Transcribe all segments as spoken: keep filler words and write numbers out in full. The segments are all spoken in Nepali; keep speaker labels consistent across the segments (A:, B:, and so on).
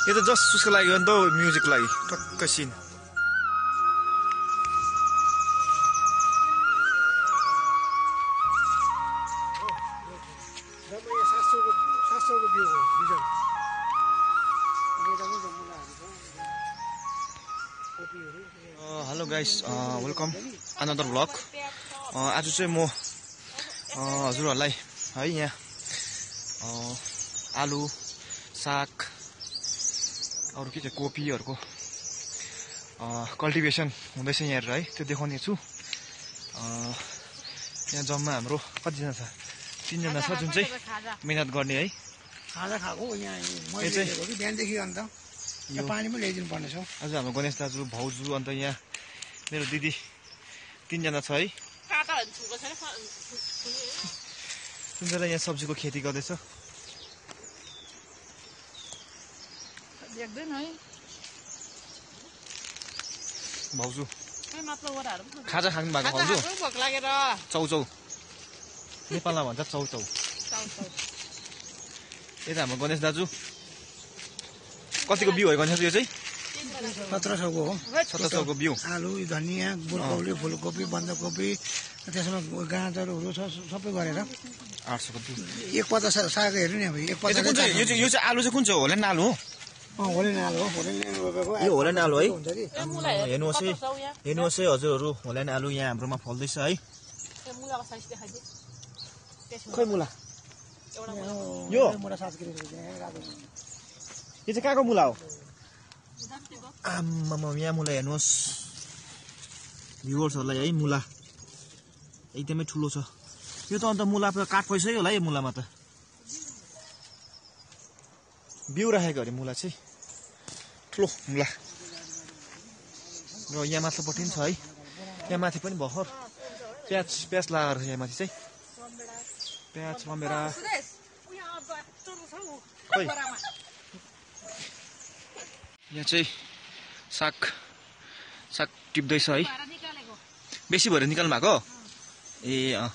A: यो त जस्ट उसको लागि हो नि त म्युजिक लागि टक्क सिन hello guys welcome another blog आज चाहिँ म हजुरहरूलाई है यहाँ आलु साग अरू के चाहिँ कोपीहरूको कल्टिभेसन हुँदैछ यहाँ है त्यो देखाउने छु। यहाँ जम्मा हाम्रो कतिजना छ तीनजना छ जुन चाहिँ मेहनत गर्ने है।
B: खाजा खाएको यहाँ मैले कि बिहानदेखि अन्त यो पानी पनि ल्याइदिनु पर्ने छ।
A: आज हाम्रो गणेश दाजु भाउजू अन्त यहाँ मेरो दिदी तीनजना छ है। तिनजना यहाँ सब्जीको खेती गर्दैछ। भाउजू खाजा खानु भएको भाउजू चौचौ नेपालमा भन्छ चौचौ। यता हाम्रो गणेश दाजु कतिको बिउ हो गणेश दाजु? यो चाहिँ
B: सत्र सौको हो।
A: सत्र सौको बिउ
B: आलु धनियाँ ब्रोकौली फुलकोपी बन्दाकोपी त्यसमा गाजरहरू छ सबै गरेर
A: आठ सौको बिउ।
B: एक पत्ता साग हेर्नु नि अब एक पत्ता
A: यो चाहिँ यो चाहिँ आलु चाहिँ कुन चाहिँ हो? होलेन आलु हो?
B: होलेन आलु हो। होलेन रोपेको
A: यो होलेन आलु है। हेर्नुहोस् है हेर्नुहोस् है हजुरहरू होलेन आलु यहाँ हाम्रोमा फल्दैछ है। खै मुला यो
B: मुला सात किलो
A: यो चाहिँ कहाँको मुला हो? आम्मामा यहाँ मुला हेर्नुहोस् भ्युवर्सहरूलाई है। मुला एकदमै ठुलो छ यो त। अन्त मुला काठ पैसै होला है यो मुलामा त। बिउ राखेको अरे मुला चाहिँ ठुलो मुला। र यहाँ माथिल्लोपट्टि पनि छ है। यहाँ माथि पनि भर्खर प्याज प्याज लगाएर यहाँ माथि चाहिँ प्याज रमभेडा खै। यहाँ चाहिँ साग साग टिप्दैछ है। बेसी भएर निकाल्नु भएको? ए अँ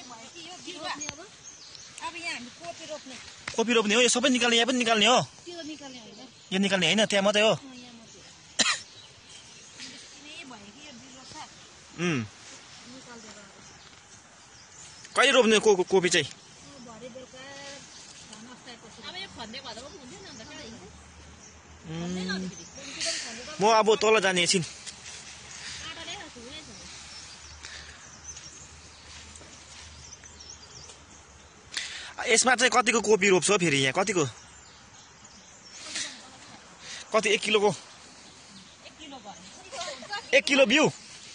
A: कोपी रोप्ने हो यो सबै निकाल्ने? यहाँ पनि निकाल्ने हो? यो निकाल्ने होइन त्यहाँ मात्रै हो? उम् कहिले रोप्ने को कोपी चाहिँ? म अब तल जाने एकछिन। यसमा चाहिँ कतिको कोपी रोप्छ फेरि? यहाँ कतिको कति एक किलोको एक किलो बिउ?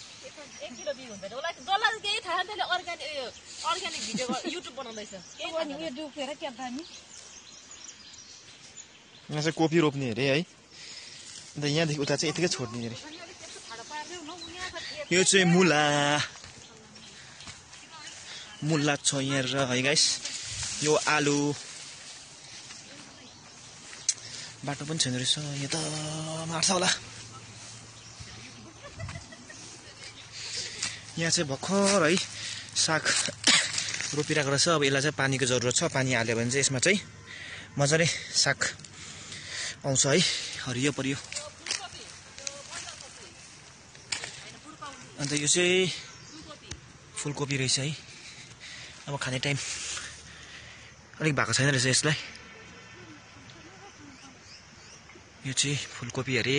A: यहाँ चाहिँ कोपी रोप्ने अरे है। अन्त यहाँदेखि उता चाहिँ यतिकै छोड्ने अरे। यो चाहिँ मुला मुला छ यहाँ है गाइस। यो आलु बाटो पनि छैन रहेछ यो त मार्छ होला। यहाँ चाहिँ भर्खर है साग रोपिरहेको रहेछ। अब यसलाई चाहिँ पानीको जरुरत छ। पानी हाल्यो भने चाहिँ यसमा चाहिँ मजाले साग आउँछ है। हरियो परियो। अन्त यो चाहिँ फुलकोपी रहेछ है। अब खाने टाइम अलिक भएको छैन रहेछ यसलाई। यो चाहिँ फुलकोपी अरे।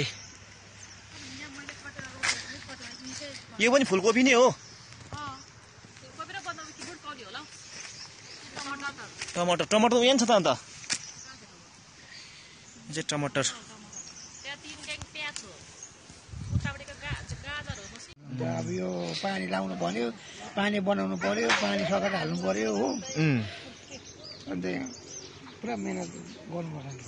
A: यो पनि फुलकोपी नै हो? टमाटर टमाटर यहाँ छ त। अन्त यो चाहिँ टमाटर।
B: अब यो पानी लाउनु पर्यो, पानी बनाउनु पर्यो, पानी सकाएर हाल्नु पर्यो हो। अन्त पुरा मेहनत गर्नुपर्छ।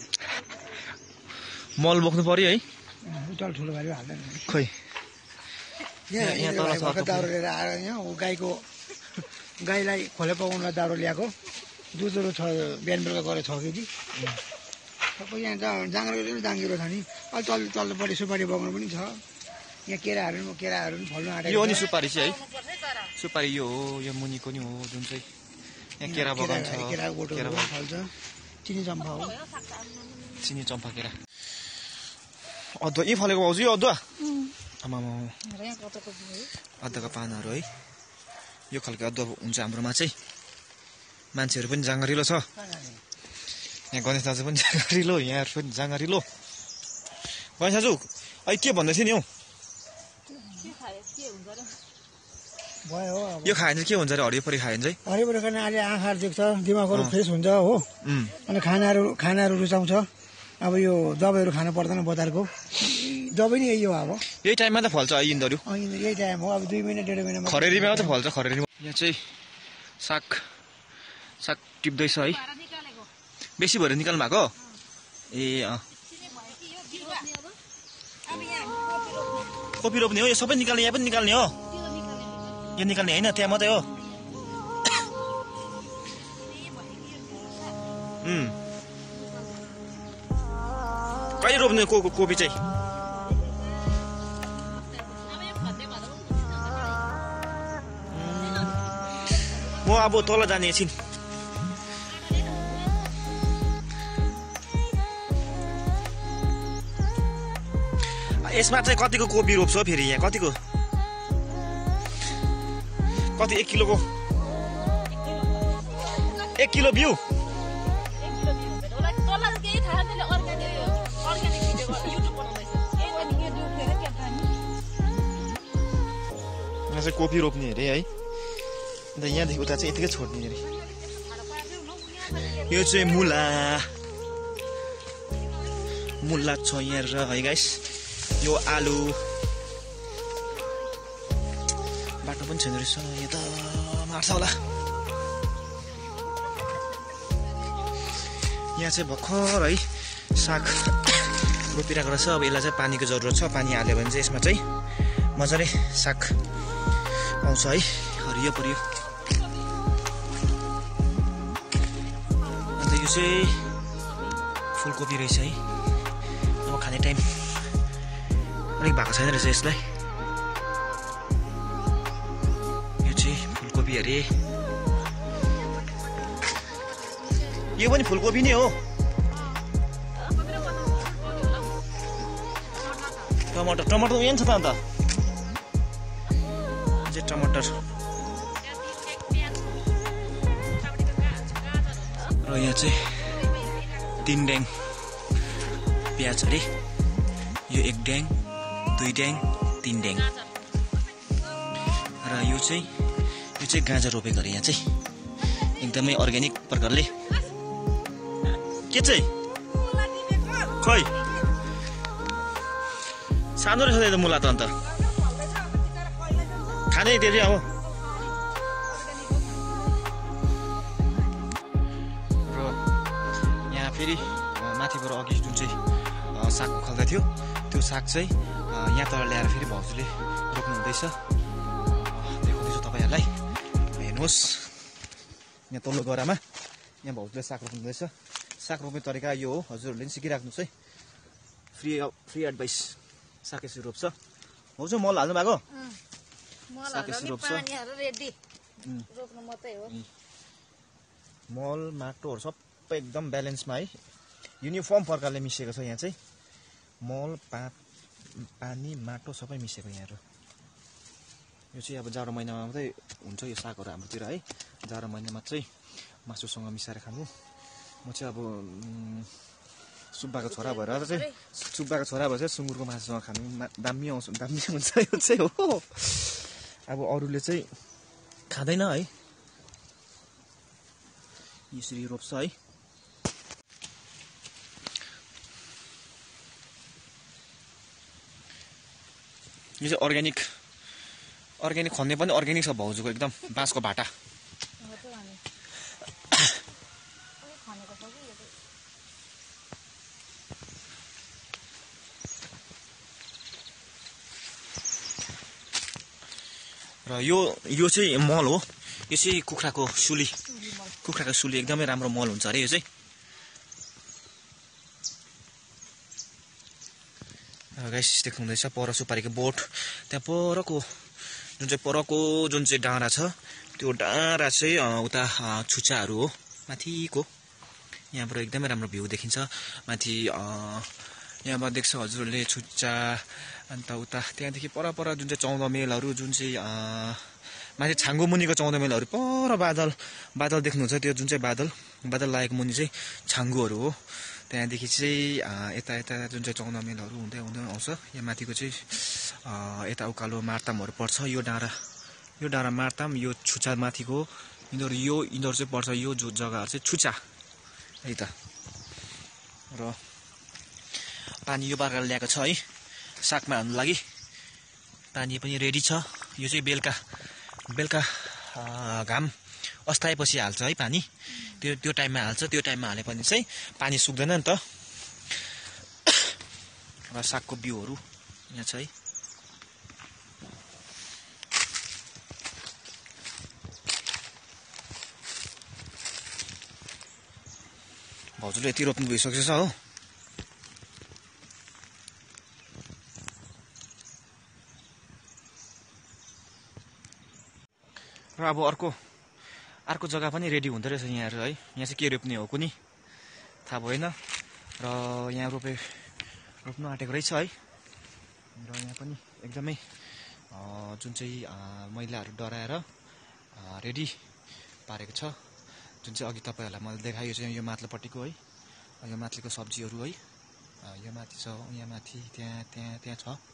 A: मल बोक्नु पर्यो है।
B: उचाल ठुलो भारी हाल्दैन
A: खै।
B: यहाँ यहाँ तल दाउरो लिएर आएर यहाँ गाईको गाईलाई खोले पकाउनुलाई दाउरो ल्याएको दुधहरू छ। बिहान बेलुका गएर छ केजी सबै यहाँ जाँगरो जाँगिरो छ नि। अलि तल तल्लोपट्टि सुपारी बगाउनु पनि छ। यहाँ केराहरू केराहरू पनि फल्नु आँटेको।
A: यो नि सुपारी चाहिँ है। सुपारी यो हो यो मुनिको नि हो जुन चाहिँ यहाँ केरा बगान छ।
B: केरा गोटो फल्छ। चिनी चम्पा हो।
A: चिनी चम्पा केरा। अदुवा यी फलेको भाउजू यो अदुवा आमामा अदुवाको पानहरू है यो खालको अदुवा हुन्छ हाम्रोमा चाहिँ मान्छेहरू पनि जाँगरिलो छ यहाँ गणेश दाजु पनि जाँगरिलो यहाँ पनि जाँगरिलो गणेश दाजु अहिले के भन्दै थियो नि हौ
B: भयो हो
A: यो खायो भने चाहिँ के हुन्छ अरे हरियो परि खायो भने चाहिँ
B: हरियो परि खाना अहिले आँखाहरू देख्छ दिमागहरू फ्रेस हुन्छ हो अनि खानाहरू खानाहरू रुचाउँछ अब यो दबाईहरू खानु पर्दैन बजारको दबाई नै यही हो अब
A: यही टाइममा त फल्छ यिनीहरू
B: यही टाइम हो अब दुई महिना डेढ महिनामा
A: खरेरीमा मात्रै फल्छ खरेरीमा यहाँ चाहिँ साग साग टिप्दैछ है बेसी भएर निकाल्नु भएको ए अँ कोपी रोप्ने हो यो सबै निकाल्ने यहाँ पनि निकाल्ने हो यो निकाल्ने होइन त्यहाँ मात्रै हो कहिले रोप्ने को कोपी चाहिँ म अब तल जाने एकछिन यसमा चाहिँ कतिको कोपी रोप्छ फेरि यहाँ कतिको कति एक किलोको एक किलो बिउ यहाँ चाहिँ कोपी रोप्ने अरे है अन्त यहाँदेखि उता चाहिँ यतिकै छोड्ने अरे यो चाहिँ मुला मुला छ यहाँ है गाइस यो आलु बाटो पनि छैन रहेछ यहाँ त मार्छ होला यहाँ चाहिँ भर्खर है साग रोपिरहेको रहेछ अब यसलाई चाहिँ पानीको जरुरत छ पानी हाल्यो भने चाहिँ यसमा चाहिँ मजाले साग आउँछ है हरियो परियो अन्त यो चाहिँ फुलकोपी रहेछ है अब खाने टाइम अलिक भएको छैन रहेछ यसलाई यो चाहिँ फुलकोपी अरे यो पनि फुलकोपी नै हो टमाटर टमाटर यहाँ छ त अन्त चाहिँ टमाटर र यहाँ चाहिँ तीन ड्याङ प्याज अरे यो एक ड्याङ दुई ड्याङ तीन ड्याङ र यो चाहिँ यो चाहिँ गाजर रोपेको अरे यहाँ चाहिँ एकदमै अर्ग्यानिक प्रकारले के चाहिँ खै सानो रहेछ त मुला त अन्त खाने त्यति अब र यहाँ फेरि माथिबाट अघि जुन चाहिँ साग उखाल्दै थियो त्यो साग चाहिँ यहाँ तल ल्याएर फेरि भाउजूले रोप्नु हुँदैछ देखाउँदैछु तपाईँहरूलाई हेर्नुहोस् यहाँ तल्लो गरामा यहाँ भाउजूले साग रोप्नु हुँदैछ साग रोप्ने तरिका यो हो हजुरहरूले पनि सिकिराख्नुहोस् है फ्री फ्री एडभाइस साग यसरी रोप्छ भाउजू मल हाल्नु भएको साग यसरी रोप्छ मल माटोहरू सबै एकदम ब्यालेन्समा है युनिफर्म प्रकारले मिसिएको छ यहाँ चाहिँ मल पा पानी माटो सबै मिसिएको यहाँहरू यो चाहिँ अब जाडो महिनामा मात्रै हुन्छ यो सागहरू हाम्रोतिर है जाडो महिनामा चाहिँ मासुसँग मिसाएर खानु म चाहिँ अब सुब्बाको छोरा भएर चाहिँ सुब्बाको छोरा भएर चाहिँ सुँगुरको मासुसँग खानु दामी आउँछ दामी हुन्छ यो चाहिँ हो अब अरूले चाहिँ खाँदैन है यसरी रोप्छ है यो चाहिँ अर्ग्यानिक अर्ग्यानिक खन्ने पनि अर्ग्यानिक छ भाउजूको एकदम बाँसको भाटा र यो यो चाहिँ मल हो यो चाहिँ कुखुराको सुली कुखुराको सुली एकदमै राम्रो मल हुन्छ अरे यो चाहिँ गाइस देख्नुहुँदैछ पर सुपारीको बोट त्यहाँ परको जुन चाहिँ परको जुन चाहिँ डाँडा छ त्यो डाँडा चाहिँ उता छुच्चाहरू हो माथिको यहाँबाट एकदमै राम्रो भ्यू देखिन्छ माथि यहाँमा देख्छ हजुरहरूले छुच्चा अन्त उता त्यहाँदेखि पर पर जुन चाहिँ चौध मेलहरू जुन चाहिँ माथि छाङ्गो मुनिको चौध मेलहरू पर बादल बादल देख्नुहुन्छ त्यो जुन चाहिँ बादल बादल लागेको मुनि चाहिँ छाङ्गोहरू हो। त्यहाँदेखि चाहिँ यता यता जुन चाहिँ चौध मेलहरू हुँदै हुँदै आउँछ। यहाँ माथिको चाहिँ यता उकालो मार्तामहरू पर्छ। यो डाँडा यो डाँडा मार्ताम यो छुच्चा माथिको यिनीहरू यो यिनीहरू चाहिँ पर्छ। यो जो जग्गाहरू चाहिँ छुच्चा है त। र पानी यो प्रकारले ल्याएको छ है सागमा हाल्नु लागि। पानी पनि रेडी छ। यो चाहिँ बेलुका बेलुका घाम अस्ताएपछि हाल्छ है पानी। त्यो त्यो टाइममा हाल्छ। त्यो टाइममा हाले पनि चाहिँ पानी सुक्दैन नि त। र सागको बिउहरू यहाँ छ है। भाउजूले यति रोप्नु भइसकेछ हो। र अब अर्को अर्को जग्गा पनि रेडी हुँदो रहेछ यहाँहरू है। यहाँ चाहिँ के रोप्ने हो कुनै थाहा भएन। र यहाँ रोपे रोप्नु आँटेको रहेछ है। र यहाँ पनि एकदमै जुन चाहिँ मैलाहरू डराएर रेडी पारेको छ। जुन चाहिँ अघि तपाईँहरूलाई मैले देखायो चाहिँ यो माथिल्लोपट्टिको है। यो माथिको सब्जीहरू है। यो माथि छ यहाँ माथि त्यहाँ त्यहाँ त्यहाँ छ।